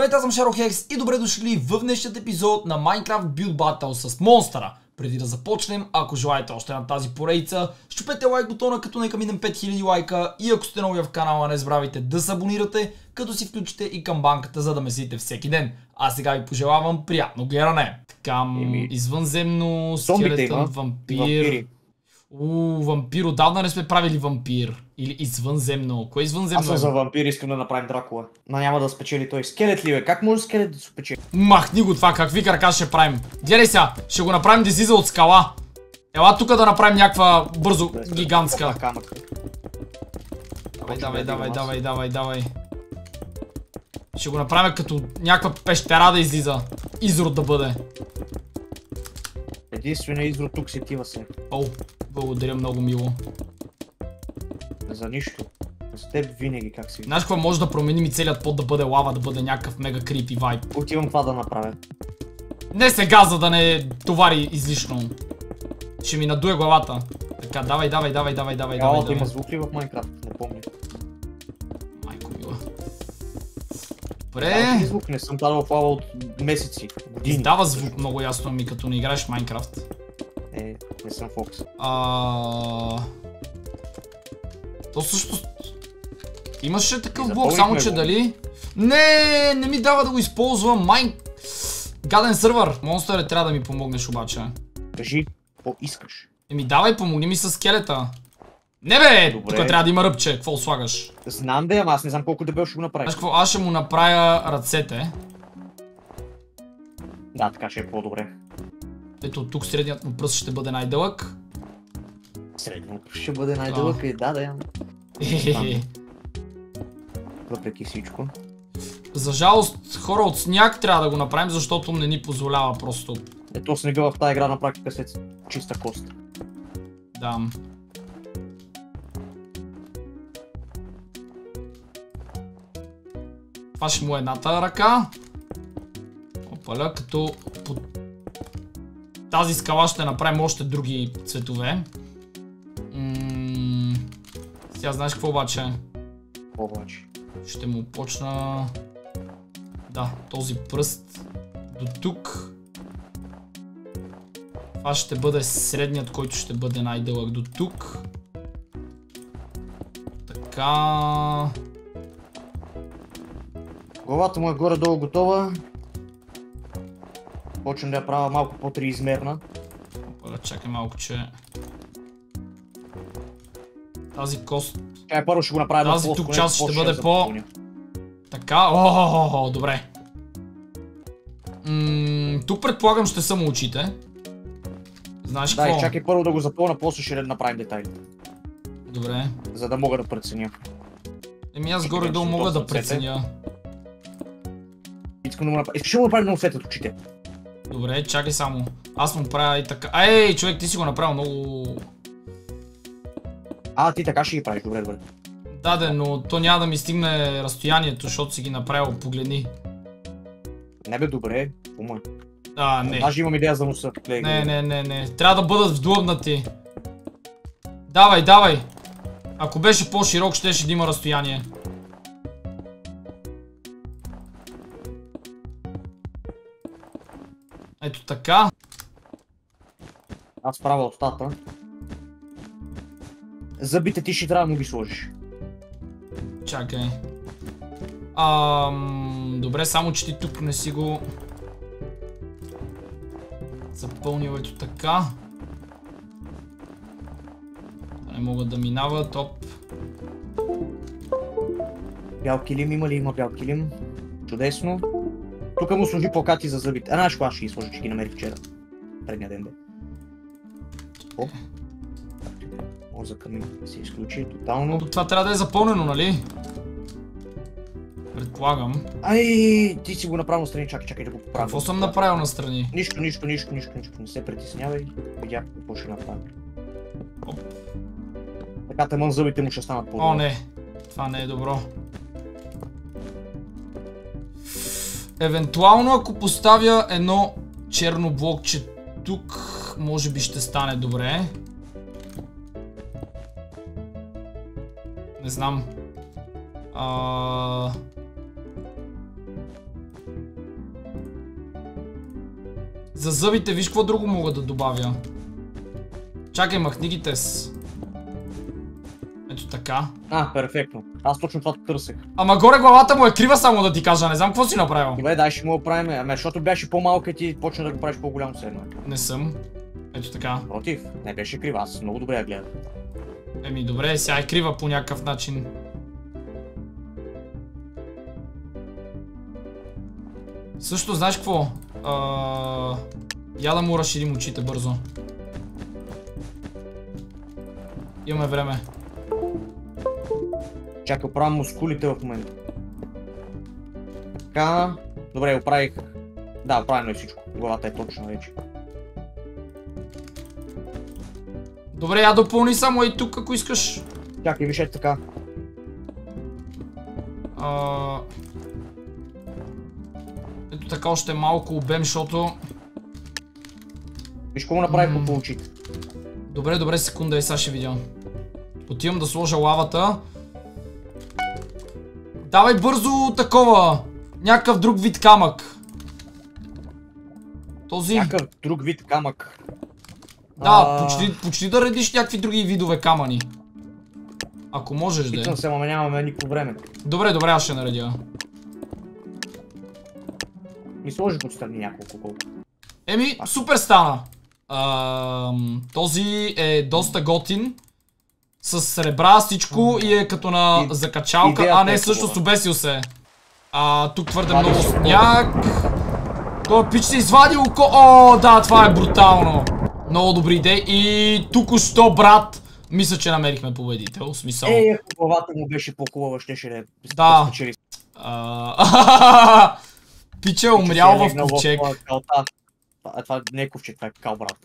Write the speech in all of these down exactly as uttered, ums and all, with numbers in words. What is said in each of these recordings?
Здравейте, аз съм Шаро-Хекс и добре дошли в днешният епизод на Minecraft Build Battle с монстъра. Преди да започнем, ако желаете още на тази поредица, щупете лайк бутона, като нека минем пет хиляди лайка, и ако сте нови в канала, не забравяйте да се абонирате, като си включите и камбанката, за да ме следите всеки ден. А сега ви пожелавам приятно гледане. Така, Еми... извънземно, скелетън, вампир... Ууу, вампир, отдавна не сме правили вампир. Или извънземно. Кое извънземно? Аз съм за вампир, искам да направим Дракула. Но няма да спечели той. Скелет ли бе? Как може скелет да се спечели? Махни го това, какви крака ще правим. Гледай сега, ще го направим да излиза от скала. Ела тук да направим някаква бързо гигантска. Давай, давай, давай, давай, давай, давай. Ще го направим като някаква пещера да излиза. Изрод да бъде. Единственият изрод тук се тива се. О, благодаря много мило. За нищо. За теб винаги как си. Знаеш какво, може да променим и целият под да бъде лава, да бъде някакъв мега крипи вайб. Отивам това да направя. Не сега, за да не товари излишно. Ще ми надуе главата. Така, давай, давай, давай, давай, давай, давай. Ялата има звук ли в Майнкрафт? Не помня. Майко мила. Добре. Да, звук не съм падал в лава от месеци. Години. Издава звук много ясно ми, като не играеш в Майнкрафт. Е, не съм Фокс. А... То също... Имаше такъв блок, само че дали... Не, не ми дава да го използвам. Майн... Гаден сървър. Монстър, трябва да ми помогнеш обаче. Кажи, какво искаш? Еми давай, помогни ми с скелета. Не бе, тук трябва да има ръбче. Какво слагаш? Знам да, ама аз не знам колко дебел ще го направиш. Знаеш какво, аз ще му направя ръцете. Да, така ще е по-добре. Ето тук средният му пръст ще бъде най-дълъг. Средният ще бъде най-дълъг и да, да я. Въпреки всичко. За жалост, хора, от сняг трябва да го направим, защото не ни позволява просто. Ето снега в тази игра на практика след чиста кост. Да. Това ще му е едната ръка. Опаля, като по тази скала ще направим още други цветове. М Сега знаеш какво обаче? Какво обаче? Ще му почна... Да, този пръст до тук. Това ще бъде средният, който ще бъде най-дълъг до тук. Така... Главата му е горе-долу готова. Почвам да я правя малко по-триизмерна. Опа, чакай малко, че... Тази кост... Чакай, първо ще го направя тази тук част ще бъде по... Така, о, добре. М тук предполагам ще са му очите. Знаеш какво? Да, и чакай първо да го запълна, после ще направим детайлите. Добре. За да мога да преценя. Еми аз горе-долу мога да преценя. Искам да му направя... Искаш да му направим много светът очите. Добре, чакай само. Аз му правя и така... Ей, човек, ти си го направил много... А, ти така ще ги правиш, добре, добре. Да, де, но то няма да ми стигне разстоянието, защото си ги направил, погледни. Не бе, добре, ума. А, не. Даже имам идея за носа. Не, не, не, не. Трябва да бъдат вдлъбнати. Давай, давай. Ако беше по-широк, щеше да има разстояние. Ето така. Аз правя устата. Зъбите ти ще трябва да му ги сложиш. Чакай. Ам, добре, само че ти тук не си го запълнил, ето така. Не могат да минават, оп. Бял килим има ли? Има бял килим. Чудесно. Тук му сложи плакати за зъбите. А, знаеш кога ще ги сложи, че ги намерих вчера. Предния ден бе. Оп. Мозъка ми се изключи тотално. Това трябва да е запълнено, нали? Предполагам. Ай, ти си го направил настрани, чакай, чакай да го поправя. Какво съм направил настрани? Нищо, нищо, нищо, нищо, нищо. Не се притеснявай. Видях какво ще направя. Оп. Така тъмън зъбите му ще станат по-добре. О, не. Това не е добро. Евентуално, ако поставя едно черно блокче тук, може би ще стане добре. Не знам. А... За зъбите, виж какво друго мога да добавя. Чакай, махни ги тез. Ето така. А, перфектно. Аз точно това търсех. Ама горе главата му е крива, само да ти кажа, не знам какво си направил. Добре, дай ще му го правим, ами защото беше по-малка и ти почна да го правиш по-голямо седно. Не съм. Ето така. Против, не беше крива, аз много добре я гледам. Еми добре, сега е крива по някакъв начин. Също, знаеш какво? А... Я да му разширим очите бързо. Имаме време. Чакай, оправям мускулите в момента. Така... Добре, оправих... Да, оправено е всичко. Главата е точно вече. Добре, я допълни само и тук, ако искаш. Чакай, виж е така. А... Ето така още малко обем, защото... Виж какво направих по очите. Добре, добре, секунда и сега ще видя. Отивам да сложа лавата. Давай бързо такова. Някакъв друг вид камък. Този... Някакъв друг вид камък. Да, а... почти, почти да редиш някакви други видове камъни. Ако можеш да е. Питам се, ама нямаме никакво време. Добре, добре, аз ще наредя. Ми сложих отстрани няколко колко. Еми, супер стана. А, този е доста готин. С сребра всичко и е като на И, закачалка. А, не, също с обесил се. А, тук твърде Това много да сняг. Той пич се извади око. О, да, това е брутално. Много добри идеи. И току-що, брат, мисля, че намерихме победител. В смисъл. Ей, ако главата му беше по-хубава, щеше да е. Да. А, Пиче е умрял в ковчег. Това не е ковчег, това е кал, брат.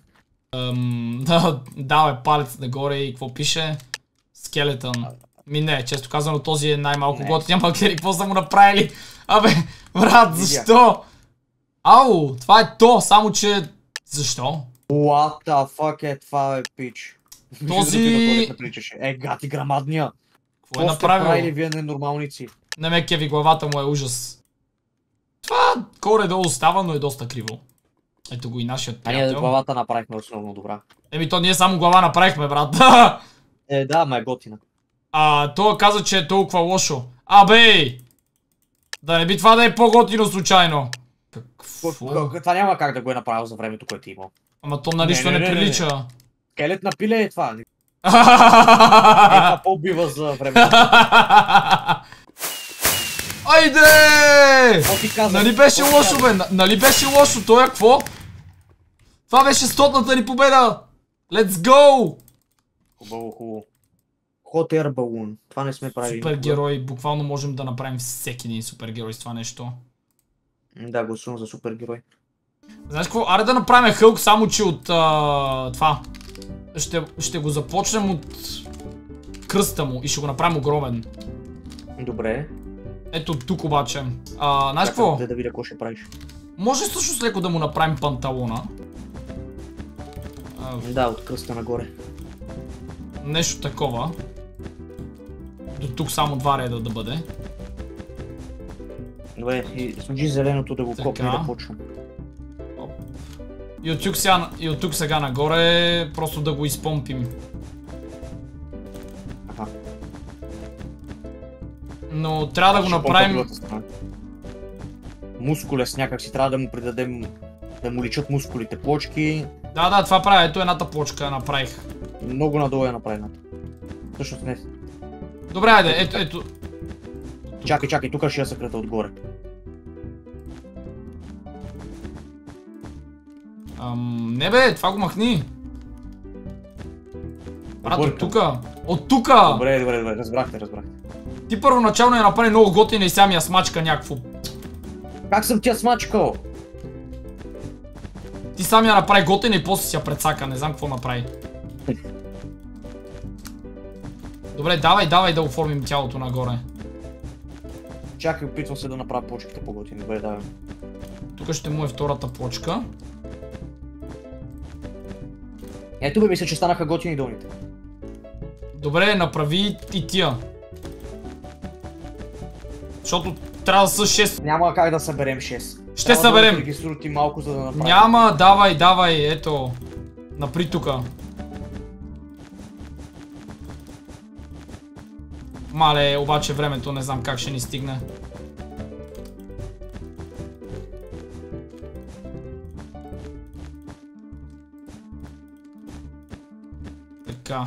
Да, бе, палец нагоре и какво пише? Скелетън. Ми не, често казано, този е най-малко готин. Няма гледай какво са му направили. Абе, брат, защо? Ау, това е то, само че... Защо? What the fuck е това, е пич? Този... Е, гати грамадния. Какво е направил? Правили вие ненормалници? Не ме кеви, главата му е ужас. Това горе-долу става, но е доста криво. Ето го и нашият приятел. А ние главата направихме основно добра. Еми то ние само глава направихме, брат. Е, да, ма е готина. А, той каза, че е толкова лошо. Абе! Да не би това да е по-готино случайно. Какво? Това няма как да го е направил за времето, което е имал. Ама то на нищо не, не, не прилича. Не, не. Скелет на пиле е това. Е, това по-убива за времето. Айде! Нали беше лошо, бе? Нали беше лошо? Той е какво? Това беше стотната ни победа! Let's go! Хубаво, хубаво. Hot Air Balloon. Това не сме правили. Супергерой. Буквално можем да направим всеки един супергерой с това нещо. Да, гласувам за супергерой. Знаеш какво? Аре да направим Хълк, само че от а, това. Ще, ще го започнем от кръста му и ще го направим огромен. Добре. Ето тук обаче. А, знаеш какво? Да, да видя какво ще правиш. Може също с леко да му направим панталона. А, да, от кръста нагоре. Нещо такова. До тук само два реда да бъде. Добре, и сложи зеленото да го копне и да почвам. И от тук сега, и от тук сега нагоре просто да го изпомпим. Аха. Но трябва да го направим... Мускулес някак си трябва да му придадем... Да му личат мускулите, плочки. Да, да, това правя. Ето едната плочка направих. Много надолу е направената. Всъщност не. Добре, айде, ето, ето. Чакай, чакай, тук ще я съкрата отгоре. Ам, не бе, това го махни. Брат, от тука. От тука! Добре, добре, добре, разбрахте, разбрахте. Ти първоначално я направи много готина и сега ми я смачка някакво. Как съм тя смачкал? Ти сам я направи готина и после си я прецака, не знам какво направи. Добре, давай, давай да оформим тялото нагоре. Чакай, опитвам се да направя плочките по-готини, добре, давай. Тук ще му е втората плочка. Ето бе, мисля, че станаха готини долните. Добре, направи и тия. Защото трябва да са шест. Няма как да съберем шест. Ще трябва съберем. Да регистрирате малко, за да направим. Няма, давай, давай, ето. Напри тука. Мале, обаче времето не знам как ще ни стигне. Така.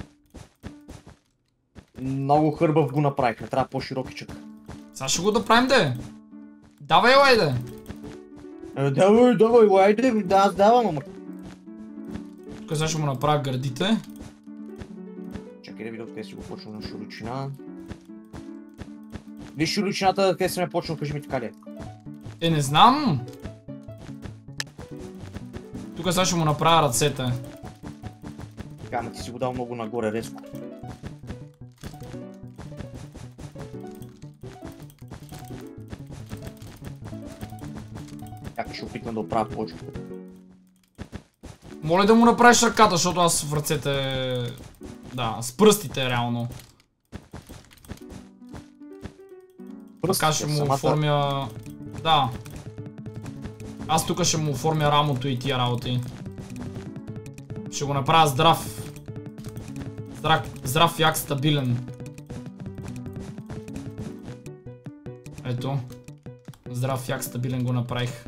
Много хърбав го направихме, трябва по-широкичък. Сега ще го да правим, де. Давай, лайде. Е, давай, давай, лайде, да, аз давам, ама. Тук сега ще му направя гърдите. Чакай да видя откъде си го почвам на широчина. Виж широчината, къде съм я почнал, кажи ми така ли е. Е, не знам. Тук сега ще му направя ръцете. Така, ама ти си го дал много нагоре, резко. Как ще опитам да оправя повече. Моля да му направиш ръката, защото аз в ръцете... Да, с пръстите реално. Така ще му оформя... Да. Аз тук ще му оформя рамото и тия работи. Ще го направя здрав. Здрав, здрав як стабилен. Ето. Здрав як стабилен го направих.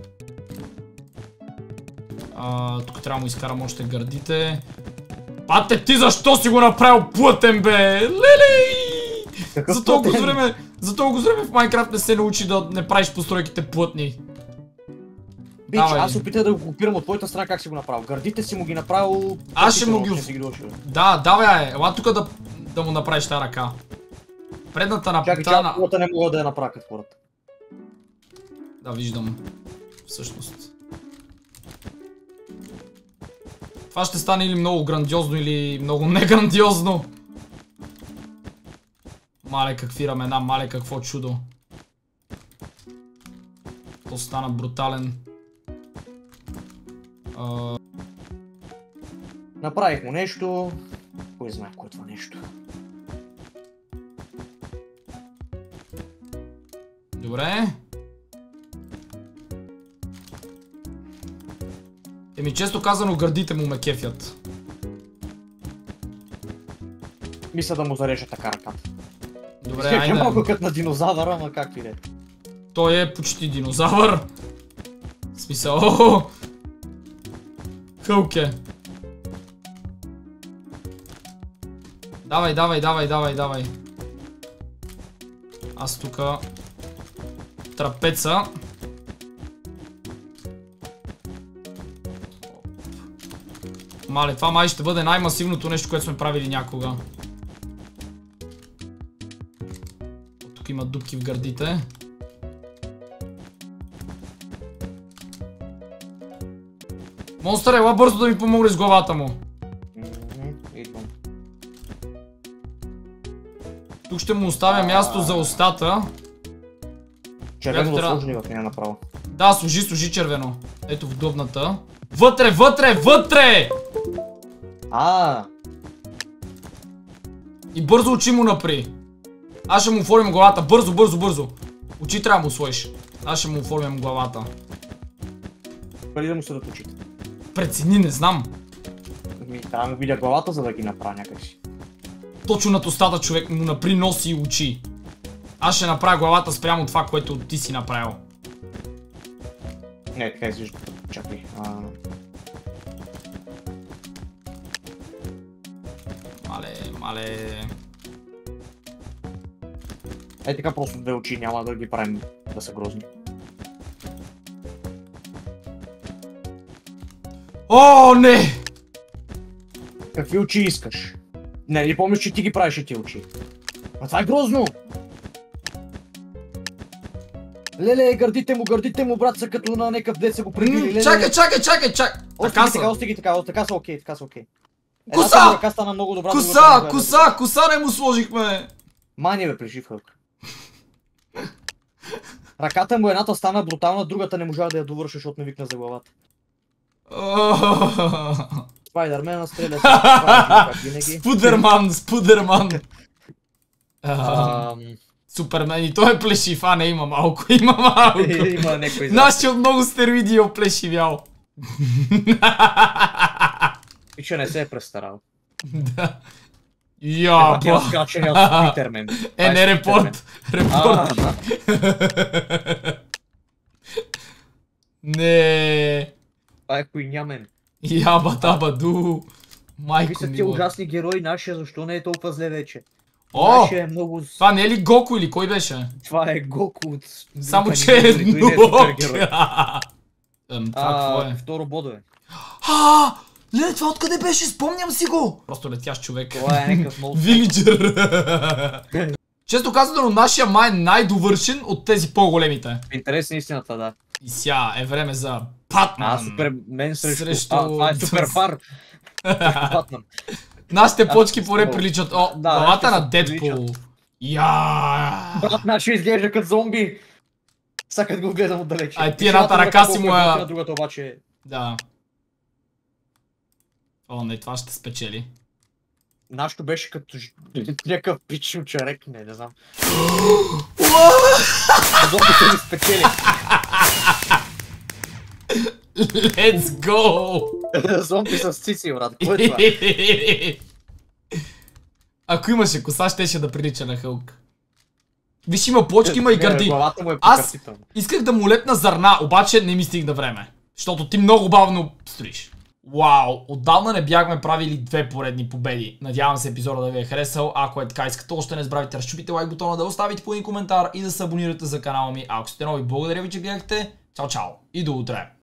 А, тук трябва да му изкарам още гърдите. Пате, ти защо си го направил плътен, бе? Лелей! За толкова време, за толкова време в Майнкрафт не се научи да не правиш постройките плътни. Бич, аз опитах да го копирам от твоята страна, как си го направил. Гърдите си му ги направил... Аз ще му ги... Да, давай, е. Ела тук да, да му направиш тази ръка. Предната на... Чакай, чакай, хората не мога да я направя като хората. Да, виждам. Всъщност. Това ще стане или много грандиозно, или много неграндиозно. Мале какви рамена, мале какво чудо. То стана брутален. А... Направих му нещо. Кой знае кое е това нещо. Добре. Еми често казано гърдите му ме кефят. Мисля да му зарежа така ръката. Добре, айде. Е малко като на динозавъра, ама как и де. Той е почти динозавър. В смисъл, охо. Хълке. Давай, давай, давай, давай, давай. Аз тука трапеца. Мале, това май ще бъде най-масивното нещо, което сме правили някога. Тук има дупки в гърдите. Монстър, ела бързо да ми помогне с главата му. Тук ще му оставя място за устата. Червено да сложи ли в нея направо? Да, служи, служи червено. Ето в дубната. Вътре, вътре, вътре! А. И бързо очи му напри. Аз ще му оформим главата. Бързо, бързо, бързо. Очи трябва да му сложиш. Аз ще му оформям главата. Преди да му се очите. Прецени, не знам. Ми, трябва да му видя главата, за да ги направя някакси. Точно над устата човек му напри носи и очи. Аз ще направя главата спрямо това, което ти си направил. Не, така извижда. Чакай. А... Мале, мале... Е така просто две очи, няма да ги правим да са грозни. О, не! Какви очи искаш? Не, не помниш, че ти ги правиш и тия очи. А това е грозно! Леле, гърдите му, гърдите му, брат, са като на някакъв дет са го прибили. Леле, чакай, чакай, чакай, чакай! Така са. Така, остиги така, така са окей, така са окей. Коса! Ръка стана много добра. Коса, коса, коса не му сложихме! Мани бе, прежив Хълк. Ръката му едната стана брутална, другата не можа да я довърша, защото не викна за главата. Спайдърмена стреля се. Спудерман, Спудерман. Супермен и той е плешив, а не има малко, има малко. Има някой. Нашия от много стероиди е оплешивял. Пича не се е престарал. Да. Я, Я, скачане от Питермен. Е, не репорт. Репорт. Не. Това е хуйнямен. Яба таба ду. Какви Майко са ми. тия ужасни герои, нашия защо не е толкова зле вече? О! Нашия е много... Това не е ли Гоку или кой беше? Това е Гоку от... Само че Дори е той не е супергерой. Ем, това какво е? Второ бодове. А, леле, това откъде беше? Спомням си го! Просто летящ човек. Това е някакъв много... Вилиджер. Често казано, нашия май е най-довършен от тези по-големите. Интересна истината, да. И сега е време за Батман. А, супермен срещу... Срещу- А, това е суперпар. Батман. Нашите Аз почки ще поне се- приличат. О, Да, главата ще на се Дедпул. приличат. Я. Батман ще изглежда като зомби. Сакат го гледам отдалече. Ай, ти едната Едната ръка си колко е му е- готина, другата обаче е... Да. О, не, това ще спечели. Нашето беше като ж- някакъв пичил чарек, не, не знам. Зомбите ни спечели. Let's go! Зомби с цици, брат. Кой е това? Ако имаше коса, щеше да прилича на Хълк. Виж, има почки, има и Не, гърди. главата му е Аз покъртителна. исках да му лепна зърна, обаче не ми стигна време. Защото ти много бавно строиш. Вау, отдавна не бяхме правили две поредни победи. Надявам се епизода да ви е харесал. Ако е така, искате още, не забравяйте да разчупите лайк бутона, да оставите по един коментар и да се абонирате за канала ми. А ако сте нови, благодаря ви, че гледахте. Чао, чао и до утре!